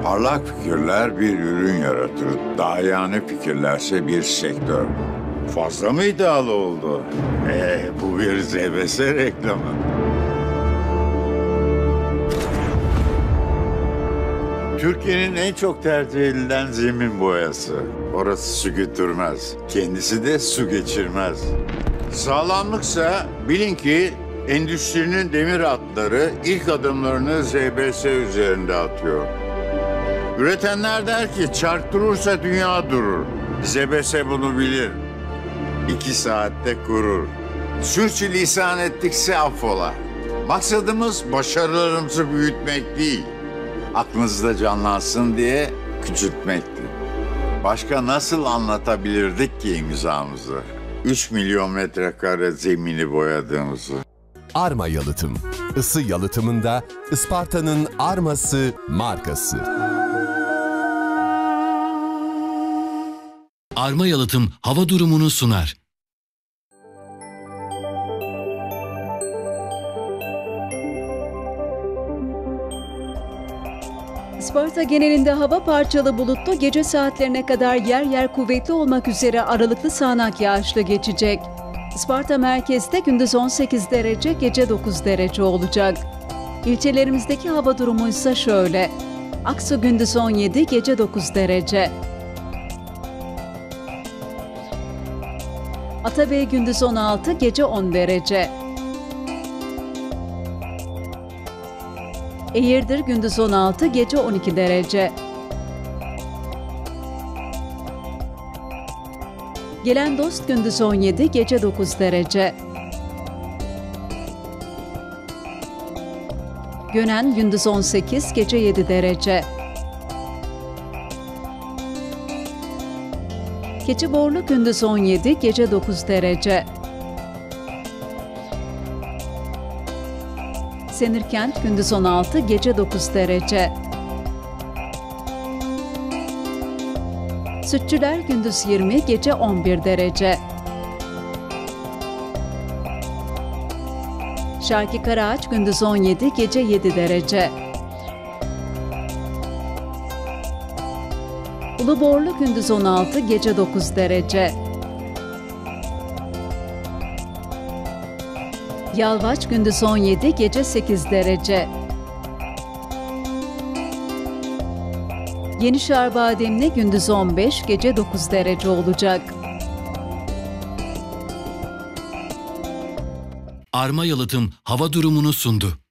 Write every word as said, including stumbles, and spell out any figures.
Parlak fikirler bir ürün yaratır. Dahiyane fikirlerse bir sektör. Fazla mı iddialı oldu? Ee, bu bir Z B S reklamı. Türkiye'nin en çok tercih edilen zemin boyası. Orası su götürmez. Kendisi de su geçirmez. Sağlamlıksa bilin ki endüstrinin demir atları ilk adımlarını Z B S üzerinde atıyor. Üretenler der ki çark durursa dünya durur. Z B S bunu bilir. İki saatte kurur. Sürçülisan ettikse affola. Maksadımız başarılarımızı büyütmek değil. Aklınızda canlansın diye küçültmekti. Başka nasıl anlatabilirdik ki imzamızı? Üç milyon metrekare zemini boyadığımızı. Arma Yalıtım. Isı yalıtımında Isparta'nın Arma'sı markası. Arma Yalıtım hava durumunu sunar. Isparta genelinde hava parçalı bulutlu, gece saatlerine kadar yer yer kuvvetli olmak üzere aralıklı sağanak yağışlı geçecek. Isparta merkezde gündüz on sekiz derece, gece dokuz derece olacak. İlçelerimizdeki hava durumu ise şöyle. Aksu gündüz on yedi, gece dokuz derece. Atabey gündüz on altı, gece on derece. Eğirdir gündüz on altı, gece on iki derece. Gelendost gündüz on yedi, gece dokuz derece. Gönen gündüz on sekiz, gece yedi derece. Keçiborlu gündüz on yedi, gece dokuz derece. Senirkent gündüz on altı, gece dokuz derece. Sütçüler gündüz yirmi, gece on bir derece. Şarkı Karaağaç gündüz on yedi, gece yedi derece. Uluborlu gündüz on altı, gece dokuz derece. Yalvaç gündüz on yedi, gece sekiz derece. Yenişehir Bademli gündüz on beş, gece dokuz derece olacak. Arma Yalıtım hava durumunu sundu.